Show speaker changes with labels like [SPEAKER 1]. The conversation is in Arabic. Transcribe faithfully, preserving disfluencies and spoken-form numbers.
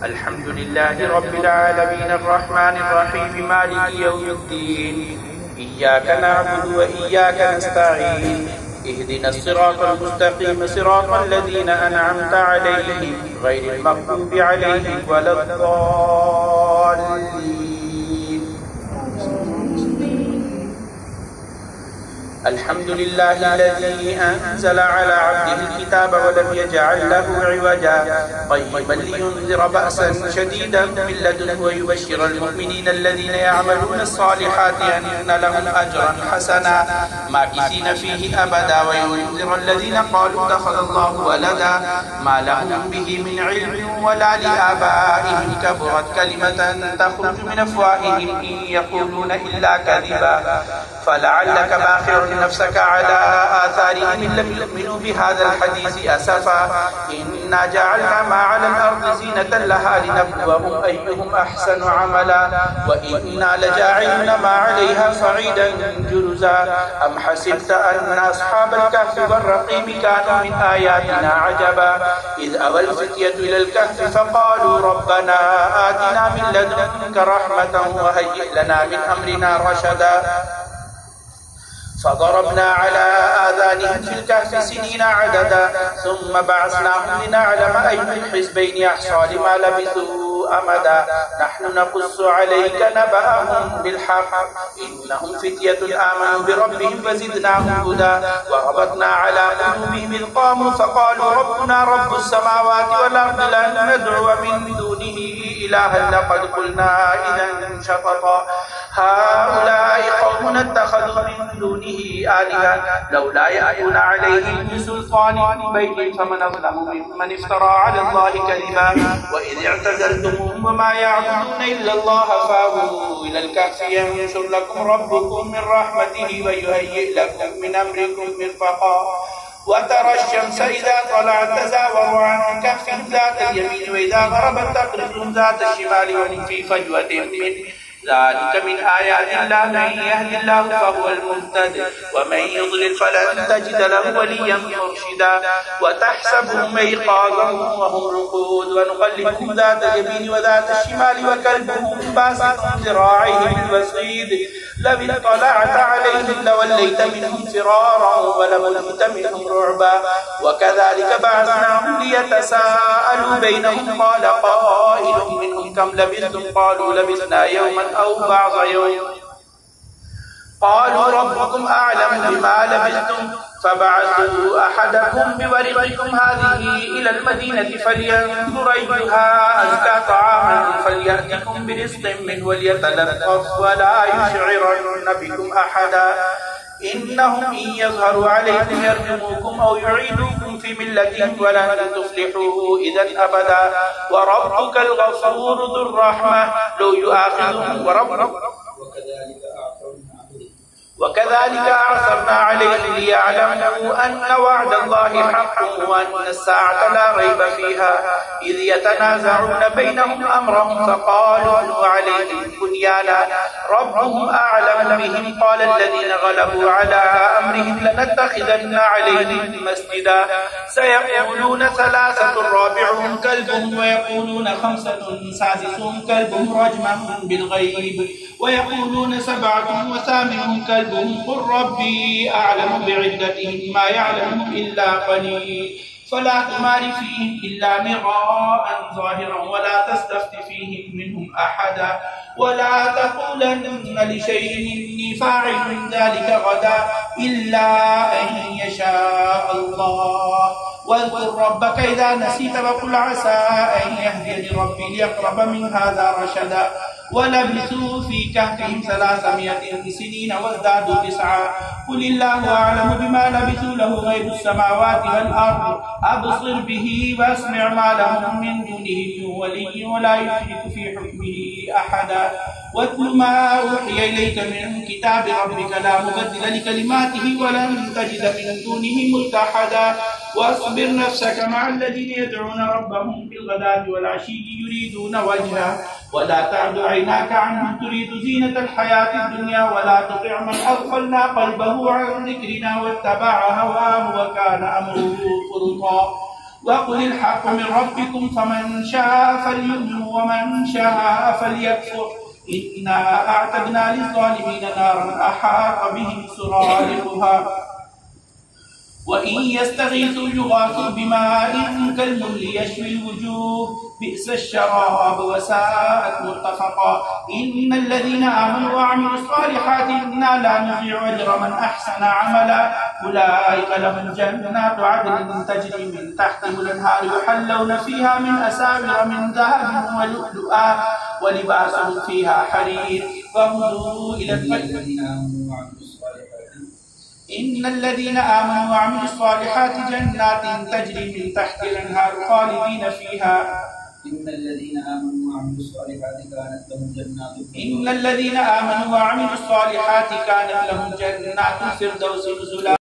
[SPEAKER 1] الحمد لله رب العالمين الرحمن الرحيم مالك يوم الدين إياك نعبد وإياك نستعين اهدنا الصراط المستقيم صراط الذين أنعمت عليهم غير المغضوب عليهم ولا الضالين. الحمد لله الذي أنزل على عبده الكتاب ولم يجعل له عوجا قيما لينذر بأسا شديدا من لدنه ويبشر المؤمنين الذين يعملون الصالحات أن لهم أجرا حسنا ماكثين فيه أبدا وينذر الذين قالوا اتخذ الله ولدا ما لهم به من علم ولا لآبائهم كبرت كلمة تخرج من أفواههم إن يقولون إلا كذبا فلعلك باخر نفسك على آثارهم إن لم يؤمنوا بهذا الحديث أسفا إنا جعلنا ما على الأرض زينة لها لنبلوهم أيهم أحسن عملا وإنا لجاعلون ما عليها صعيدا جرزا أم حسبت أن أصحاب الكهف والرقيم كانوا من آياتنا عجبا إذ أوى الفتية إلى الكهف فقالوا ربنا آتنا من لدنك رحمة وهيئ لنا من أمرنا رشدا فضربنا على آذانهم في الكهف سنين عددا ثم بعثناهم لنعلم أي الحزبين أحصى لما لبثوا أمدا نحن نقص عليك نبأهم بالحق إنهم فتية آمنوا بربهم فزدناهم هدى وربطنا على قلوبهم إذ قاموا فقالوا ربنا رب السماوات والأرض لن ندعو من دونه إلها لقد قلنا إذا شططا هؤلاء قوم اتخذوا من دونه آلهة لولا يأتون عليهم بسلطان بين فمن أظلم ممن افترى على الله كذبا وإذ اعتزلتموهم وما يعبدون إلا الله فاووا إلى الكهف ينشر لكم ربكم من رحمته ويهيئ لكم من أمركم مرفقا وترى الشمس إذا طلعت تزاور عن كهفهم ذات اليمين وإذا غربت تقرضهم ذات الشمال وهم في فجوة منه ذلك من آيات الله من يهد الله فهو المهتد ومن يضلل فلن تجد له وليا مرشدا وتحسبهم أيقاظا وهم رقود ونقلبهم ذات اليمين وذات الشمال وكلبهم باسط ذراعيه بالوسيد لو اطلعت عليهم لوليت منهم فرارا ولملئت منهم رعبا وكذلك بعثناهم ليتساءلوا بينهم قال قائل منهم كم لبثتم قالوا لبثنا يوما أو بعض يوم قالوا ربكم أعلم بما لبثتم فبعثوا أحدكم بورقكم هذه إلى المدينة فلينظر أيها أزكى طعاما فليأتكم برزق منه وليتلطف ولا يشعرن بكم أحدا إنهم إن يظهروا عليكم يرجموكم أو يعيدوكم في ملتهم ولن تفلحوا إذا أبدا وربك الغفور ذو الرحمة لو يؤاخذهم وربك وكذلك أعثرنا عليهم ليعلموا أن وعد الله حق وأن الساعة لا ريب فيها إذ يتنازعون بينهم أمرهم فقالوا ابنوا عليهم بنيانا ربهم أعلم بهم قال الذين غلبوا على أمرهم لنتخذن عليهم مسجدا سيقولون ثلاثة رابعهم كلبهم ويقولون خمسة سادسهم كلبهم رجما بالغيب ويقولون سبعة وثامنهم كلبهم قل ربي أعلم بعدتهم ما يعلمهم إلا قليل فلا تمار فيهم إلا مراء ظاهرا ولا تستفت فيهم منهم أحدا ولا تقولن لشيء إني فاعل ذلك غدا إلا أن يشاء الله واذكر ربك إذا نسيت وقل عسى أن يهديني ربي لأقرب من هذا رشدا ولبثوا في كهفهم ثلاثمائة سنين وازدادوا تسعا قل الله أعلم بما لبثوا له غيب السماوات والأرض أبصر به وأسمع ما لهم من دونه من ولي ولا يشرك في حكمه أحدا واتل ما أوحي إليك من كتاب ربك لا مبدل لكلماته ولن تجد من دونه ملتحدا واصبر نفسك مع الذين يدعون ربهم بالغداة والعشي يريدون وجهه ولا تعد عيناك عنهم تريد زينة الحياة الدنيا ولا تطع من أغفلنا قلبه عن ذكرنا واتبع هواه وكان أمره فرطا وقل الحق من ربكم فمن شاء فليؤمن ومن شاء فليكفر إنا أعتدنا للظالمين نارا أحاط بهم سرادقها وإن يستغيثوا يغاثوا بماء كالمهل يشوي الوجوه بئس الشراب وساءت مرتفقا إن الذين آمنوا وعملوا الصالحات إنا لا نضيع أجر من أحسن عملا أولئك لهم جنات عدن تجري من تحتهم الأنهار يحلون فيها من أساور من ذهب ولؤلؤا ولباسهم فيها حرير وهدوا إلى الفجر إن الذين آمنوا وعملوا الصالحات جنات تجري من تحت الأنهار خالدين فيها
[SPEAKER 2] إن الذين آمنوا وعملوا الصالحات كانت لهم جنات
[SPEAKER 1] إن الذين آمنوا وعملوا الصالحات كانت لهم جنات الفردوس نزلا.